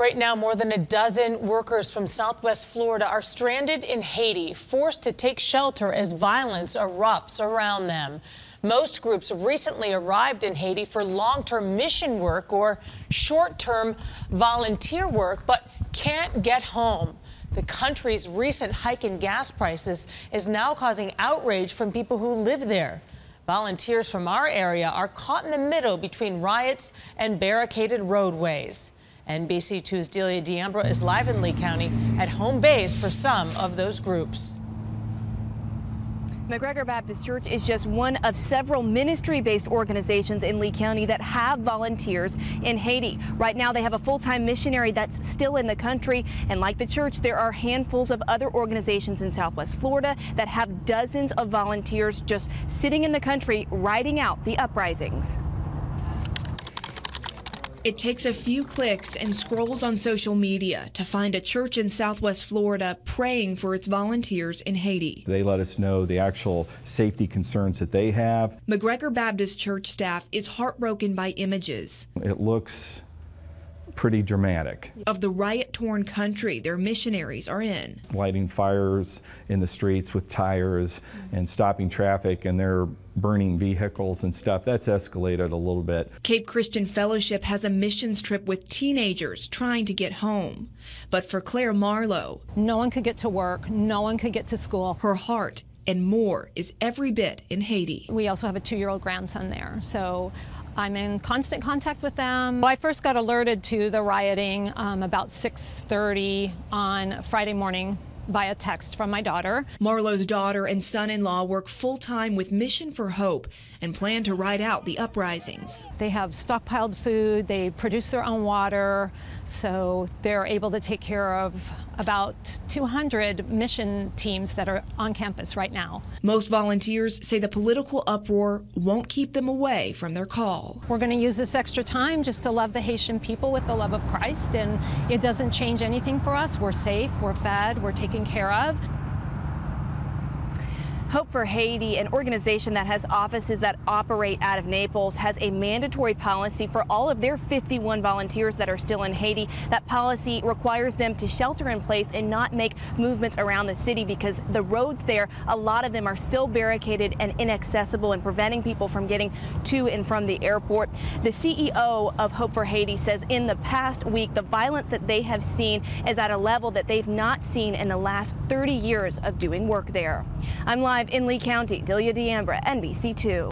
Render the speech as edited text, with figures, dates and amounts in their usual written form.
Right now, more than a dozen workers from Southwest Florida are stranded in Haiti, forced to take shelter as violence erupts around them. Most groups recently arrived in Haiti for long-term mission work or short-term volunteer work, but can't get home. The country's recent hike in gas prices is now causing outrage from people who live there. Volunteers from our area are caught in the middle between riots and barricaded roadways. NBC2's Delia D'Ambra is live in Lee County at home base for some of those groups. McGregor Baptist Church is just one of several ministry-based organizations in Lee County that have volunteers in Haiti. Right now, they have a full-time missionary that's still in the country. And like the church, there are handfuls of other organizations in Southwest Florida that have dozens of volunteers just sitting in the country, riding out the uprisings. It takes a few clicks and scrolls on social media to find a church in Southwest Florida praying for its volunteers in Haiti. They let us know the actual safety concerns that they have. McGregor Baptist Church staff is heartbroken by images. It looks pretty dramatic. Of the riot-torn country their missionaries are in. Lighting fires in the streets with tires and stopping traffic, and they're burning vehicles and stuff. That's escalated a little bit. Cape Christian Fellowship has a missions trip with teenagers trying to get home. But for Claire Marlowe, no one could get to work, no one could get to school. Her heart and more is every bit in Haiti. We also have a 2-year-old grandson there, so I'm in constant contact with them. I first got alerted to the rioting about 6:30 on Friday morning via text from my daughter. Marlowe's daughter and son-in-law work full-time with Mission for Hope and plan to ride out the uprisings. They have stockpiled food, they produce their own water, so they're able to take care of about 200 mission teams that are on campus right now. Most volunteers say the political uproar won't keep them away from their call. We're going to use this extra time just to love the Haitian people with the love of Christ, and it doesn't change anything for us. We're safe, we're fed, we're taken care of. Hope for Haiti, an organization that has offices that operate out of Naples, has a mandatory policy for all of their 51 volunteers that are still in Haiti. That policy requires them to shelter in place and not make movements around the city because the roads there, a lot of them are still barricaded and inaccessible and preventing people from getting to and from the airport. The CEO of Hope for Haiti says in the past week, the violence that they have seen is at a level that they've not seen in the last 30 years of doing work there. I'm live in Lee County. Delia D'Ambra, NBC2.